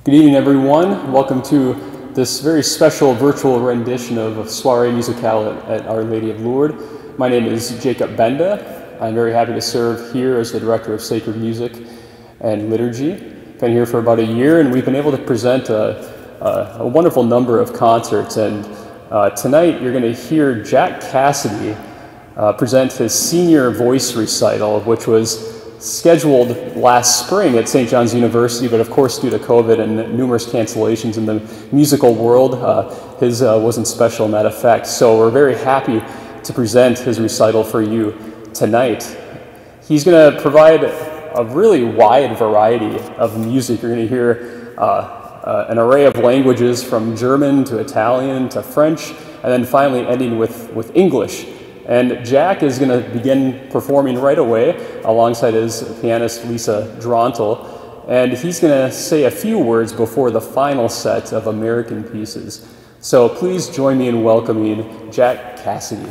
Good evening, everyone. Welcome to this very special virtual rendition of Soirée Musicale at Our Lady of Lourdes. My name is Jacob Benda. I'm very happy to serve here as the Director of Sacred Music and Liturgy. Been here for about a year, and we've been able to present a wonderful number of concerts. And tonight you're going to hear Jack Cassidy present his senior voice recital, which was scheduled last spring at St. John's University, but of course due to COVID and numerous cancellations in the musical world, his wasn't special in that effect. So we're very happy to present his recital for you tonight. He's going to provide a really wide variety of music. You're going to hear an array of languages from German to Italian to French, and then finally ending with English. And Jack is going to begin performing right away alongside his pianist Lisa Drontel, and he's going to say a few words before the final set of American pieces. So please join me in welcoming Jack Cassidy.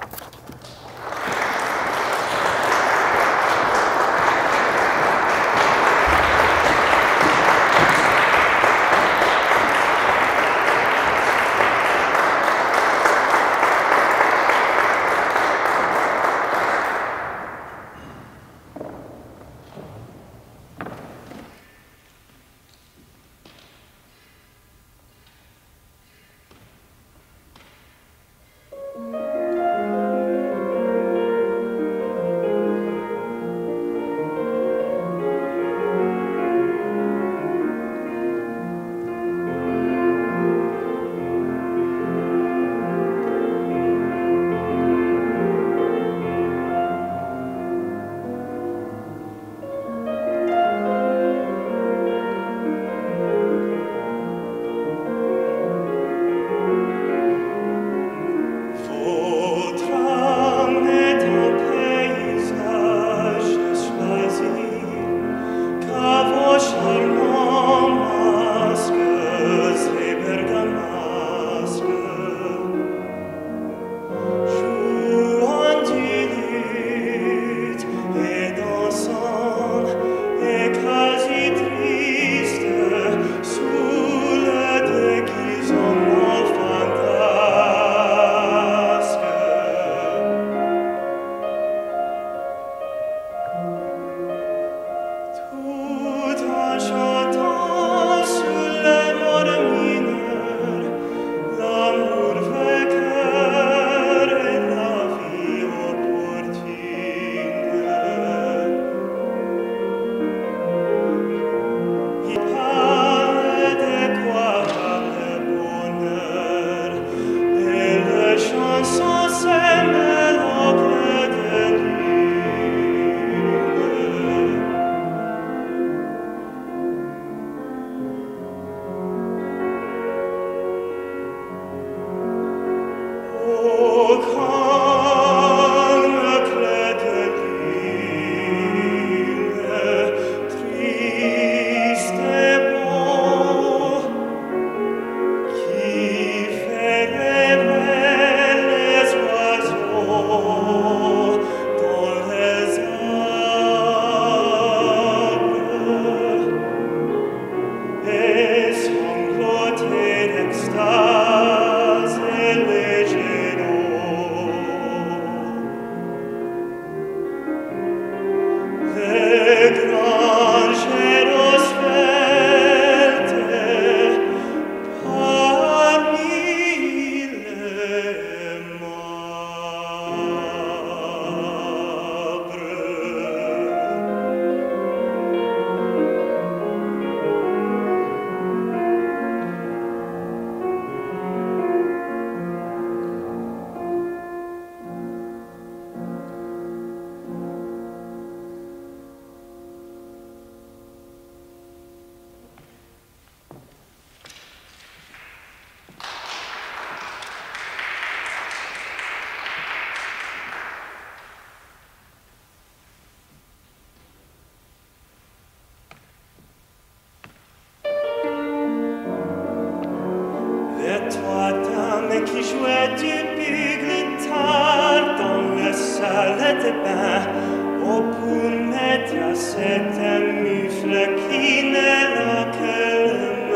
Qui jouait du bugle tard dans la salle de bain, oh, pour mettre à cet mufle qui n'est là que le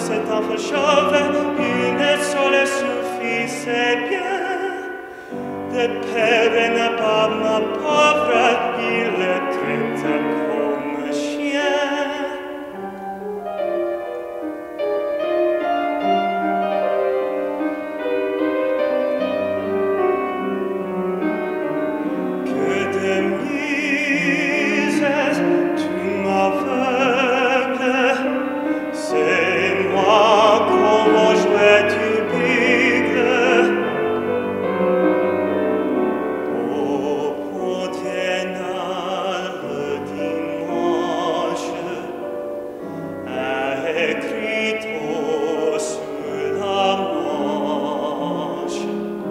ce temps fut chauve, une seule suffisait bien. De père n'a pas ma pauvre, il le traite comme chien. Que de mises tu m'aveugles, c'est moi qu'on jouait du bigle. Au Pontienal le dimanche, écrit sur la manche.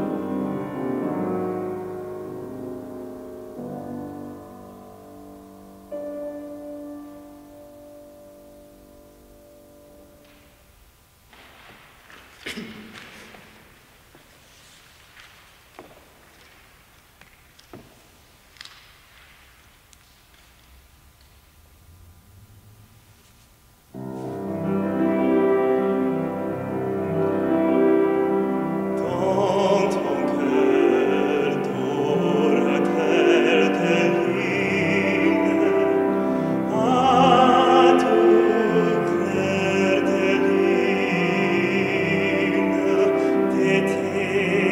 Dans ton cœur d'orateur de ligne, à tout clair de lune d'été,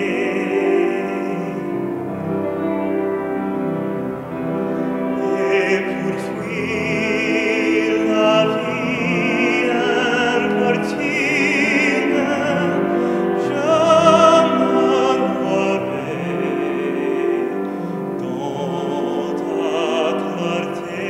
et pour fuir la vie importune, je m'envolerai dans ta clarté.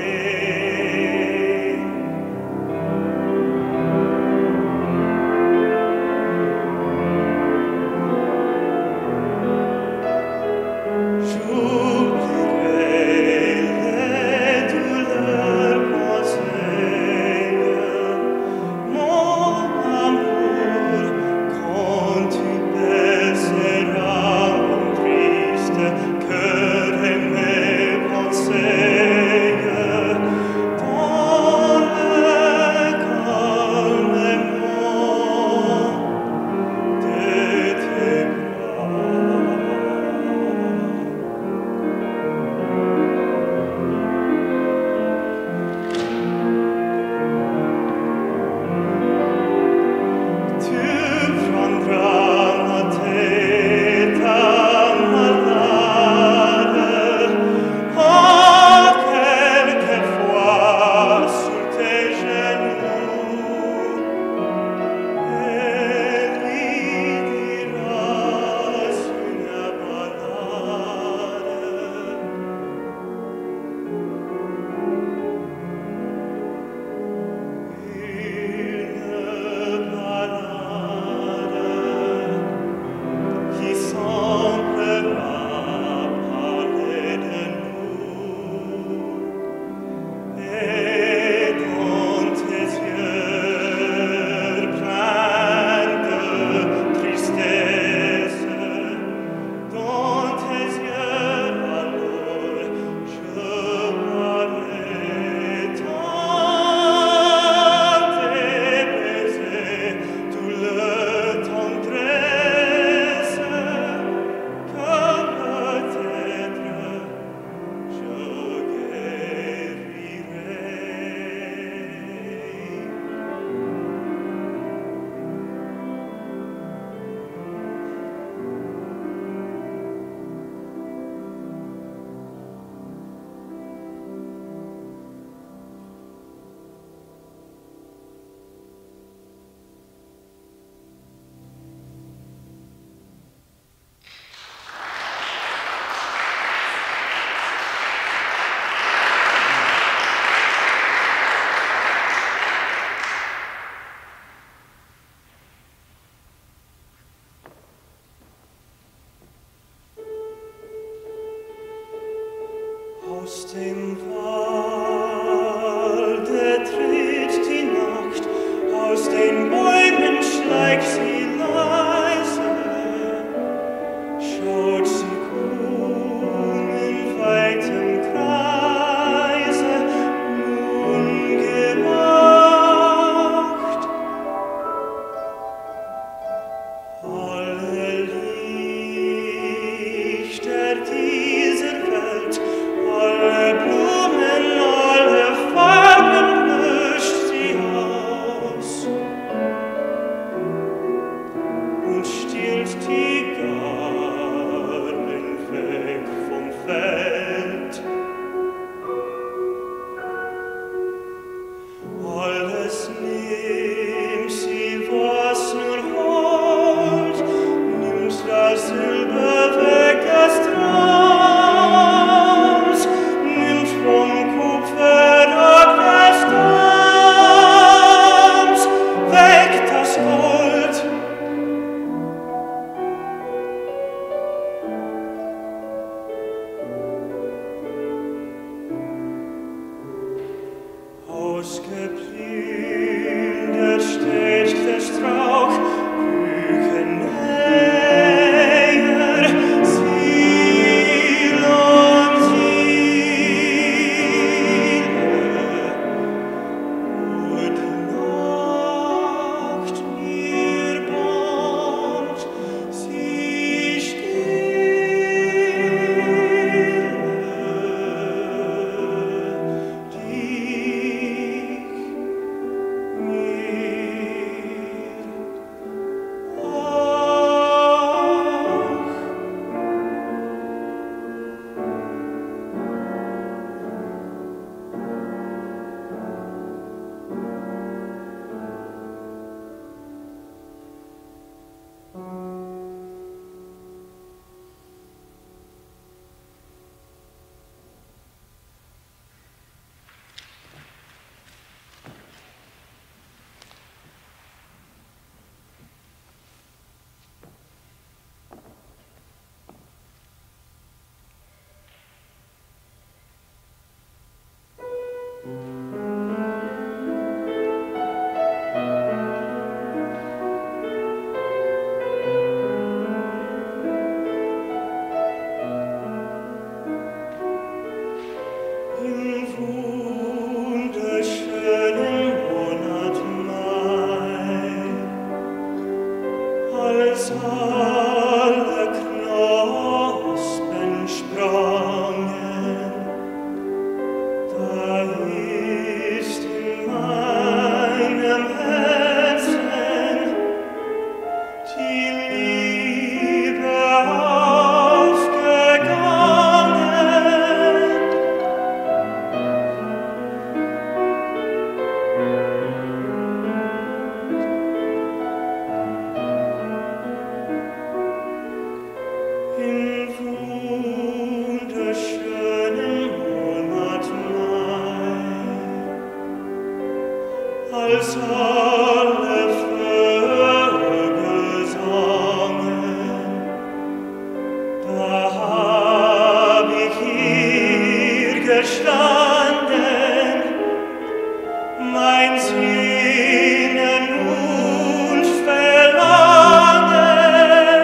J'oublierai les douleurs passées, mon amour, quand tu baisseras mon triste cœur et mes pensées dans le calmement de tes bras. Tu prendras ma tête malade, quelquefois sur tes genoux, et lui diras une balade. Une balade qui semblera parler de nous, et dans tes yeux pleins de tristesse, dans tes yeux alors je boirai tant tes baisers, tout le tendresse, que peut-être je guérirai. Aus dem Walde tritt die Nacht, aus den Bäumen schleicht sie leise, schaut sie grün in weitem Kreise, nun gewacht. Welt. Alles nimm sie, was nur holt, nimm's das Silber weg des Traums, nimm's vom Kupfer ab des Dams, weg das Gold. Ausgeplündert steht der Strauch, Küken näher, Ziel um Ziele. Und Nacht mir bangt, sie als alle Vögel sangen, da hab ich hier gestanden, mein Sehnen und Verlangen.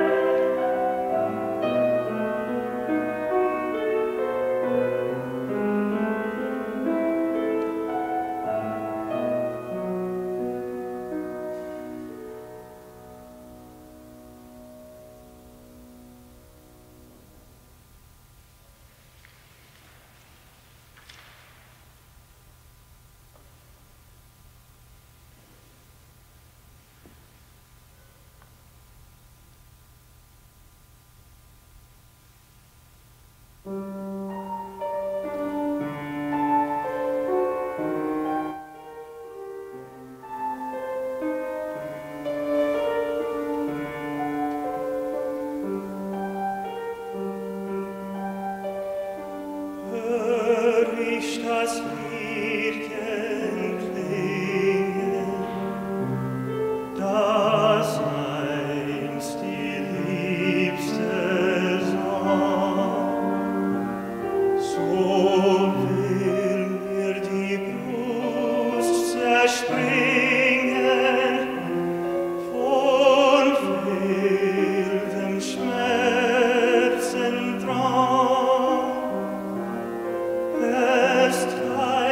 Hör ich das Liedchen klingen, das einst die Liebste sang, so will mir die Brust zerspringen von wildem Schmerzendrang. Es treibt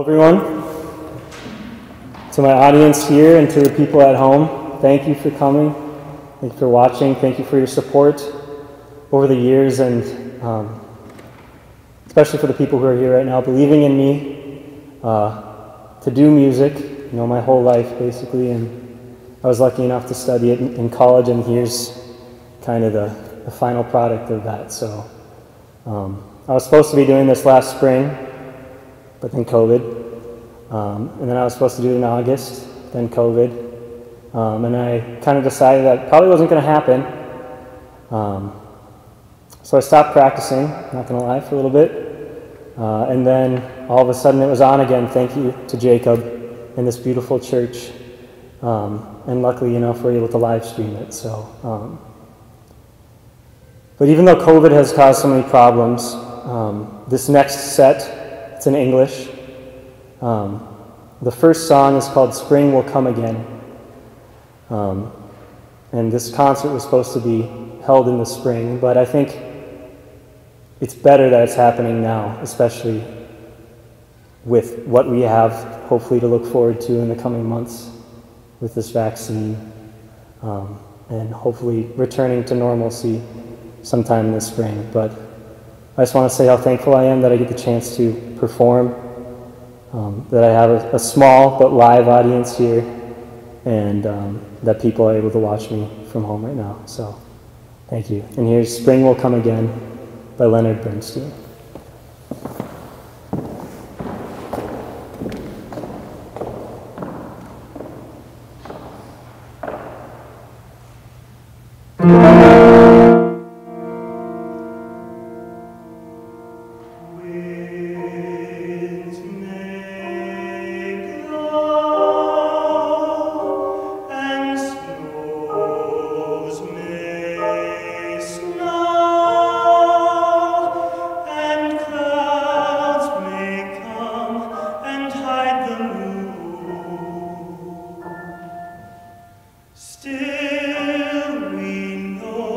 everyone. To my audience here and to the people at home, thank you for coming. Thank you for watching. Thank you for your support over the years, and especially for the people who are here right now, believing in me to do music, my whole life basically. And I was lucky enough to study it in college, and here's kind of the final product of that. So I was supposed to be doing this last spring, but then COVID. And then I was supposed to do it in August, then COVID. And I kind of decided that probably wasn't going to happen. So I stopped practicing, not going to lie, for a little bit. And then all of a sudden it was on again, thank you to Jacob in this beautiful church. And luckily, if we're able to live stream it. So, but even though COVID has caused so many problems, this next set, it's in English. The first song is called Spring Will Come Again. And this concert was supposed to be held in the spring, but I think it's better that it's happening now, especially with what we have hopefully to look forward to in the coming months with this vaccine, and hopefully returning to normalcy sometime in the spring. But I just want to say how thankful I am that I get the chance to perform, that I have a small but live audience here, and that people are able to watch me from home right now. So thank you. And here's Spring Will Come Again by Leonard Bernstein. Still we know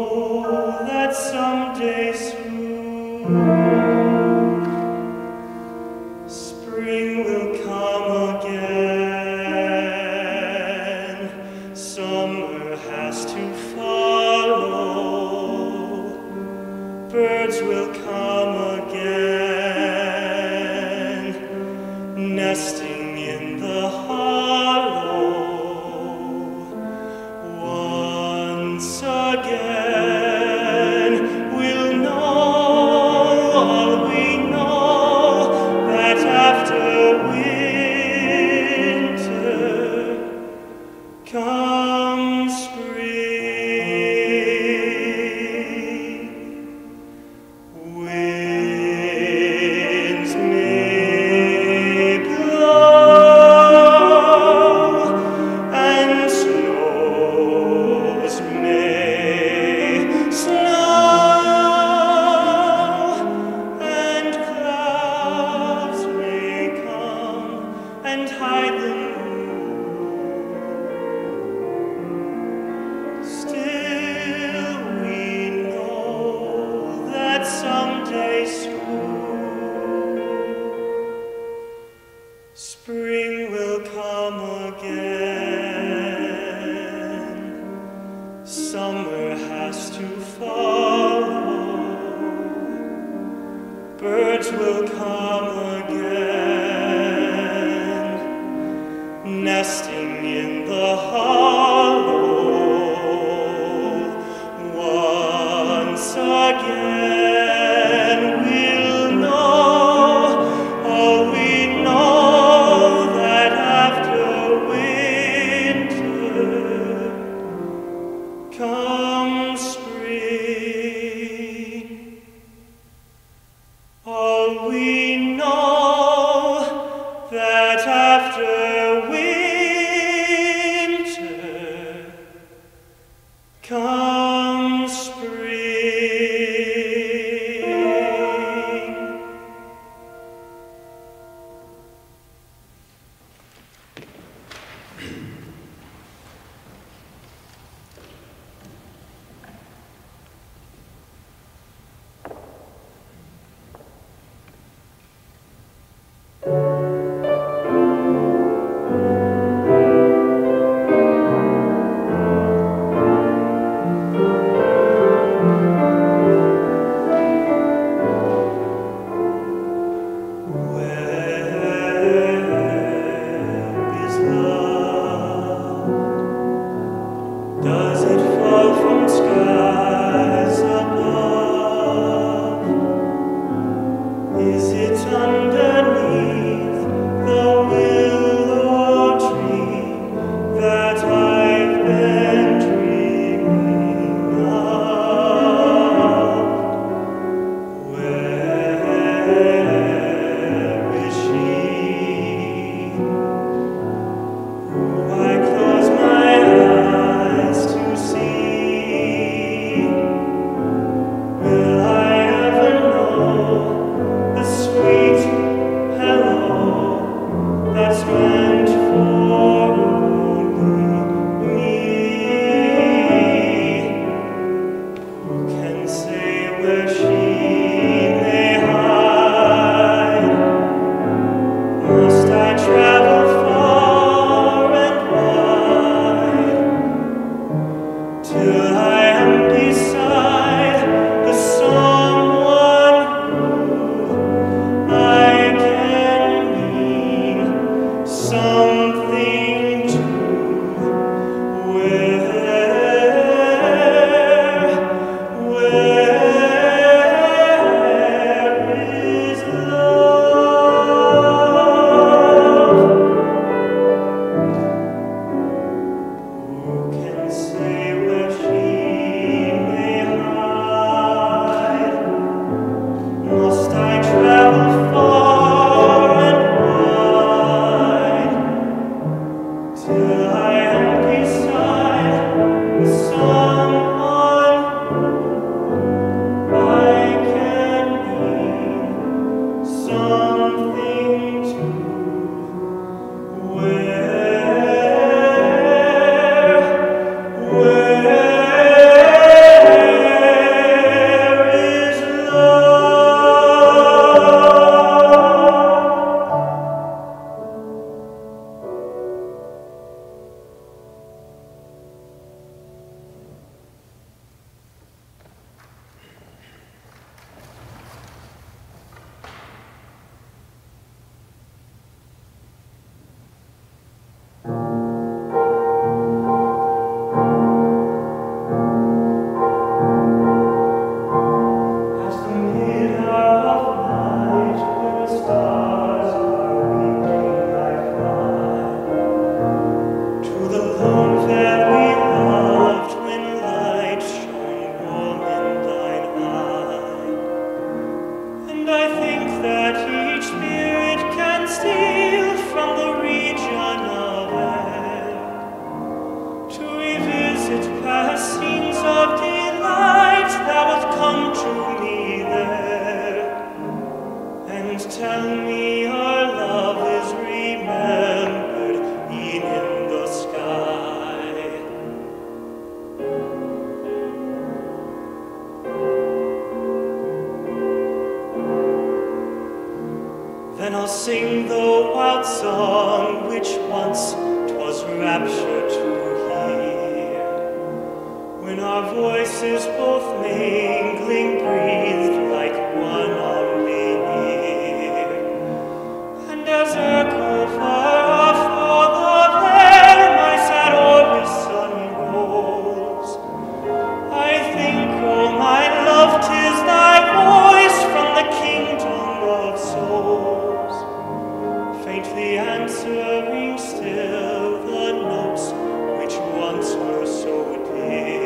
that song which once 'twas rapture to hear, when our voices both mingling breathed like one on the ear, and as echo far off o'er the vale my sad orbis sun rolls, I think, oh my love, 'tis thy voice from the kingdom of souls, faintly answering still the notes which once were so dear.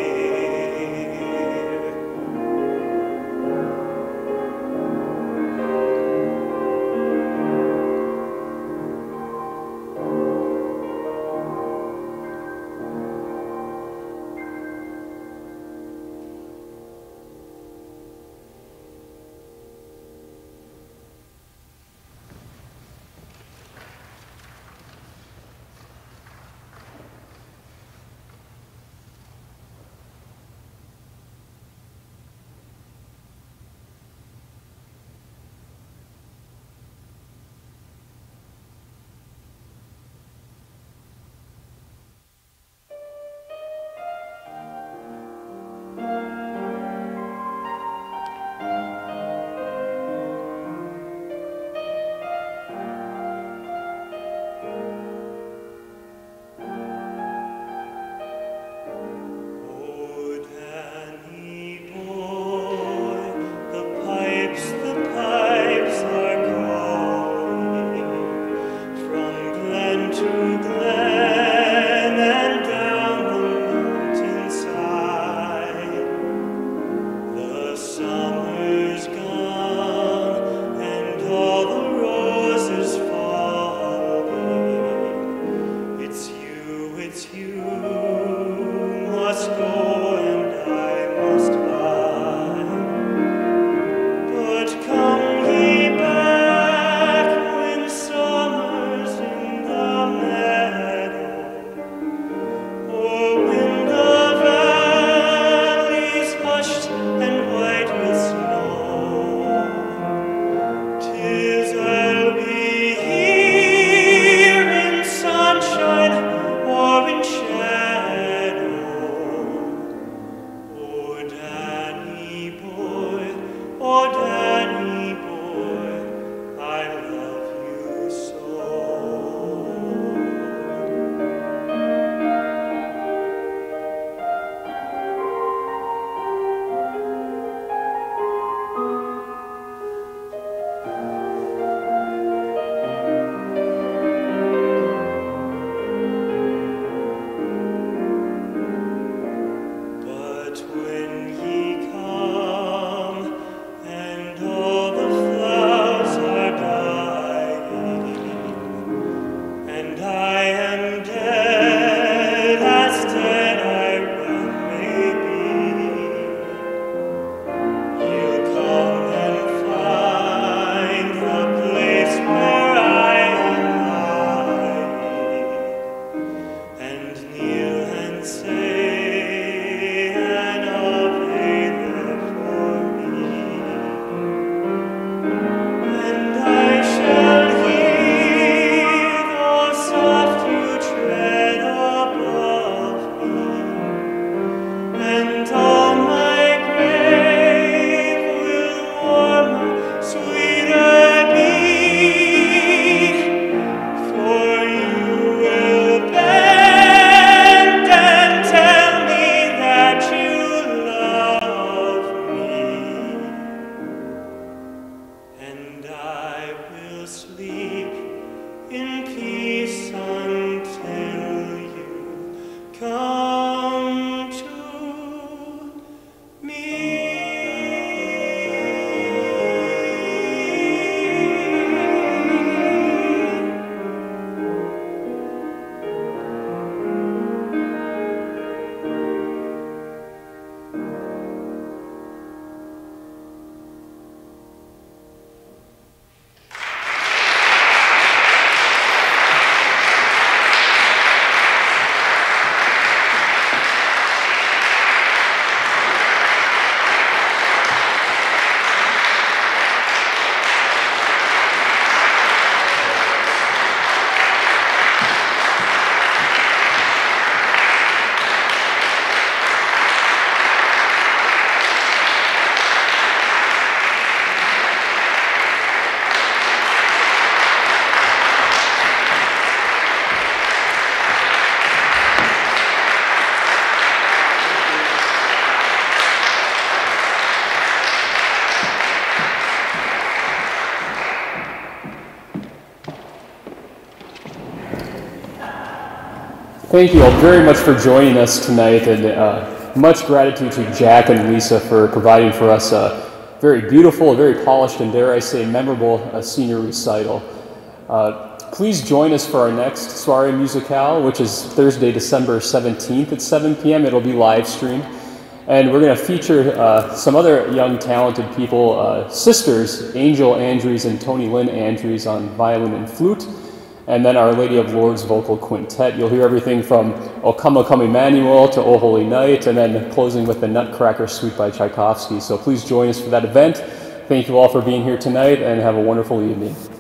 Thank you all very much for joining us tonight, and much gratitude to Jack and Lisa for providing for us a very beautiful, very polished, and dare I say memorable senior recital. Please join us for our next Soirée Musicale, which is Thursday, December 17th at 7 p.m. It'll be live streamed. And we're going to feature some other young, talented people, sisters, Angel Andrews and Tony Lynn Andrews on violin and flute, and then Our Lady of Lourdes vocal quintet. You'll hear everything from O Come, O Come Emmanuel to O Holy Night, and then closing with the Nutcracker Suite by Tchaikovsky. So please join us for that event. Thank you all for being here tonight, and have a wonderful evening.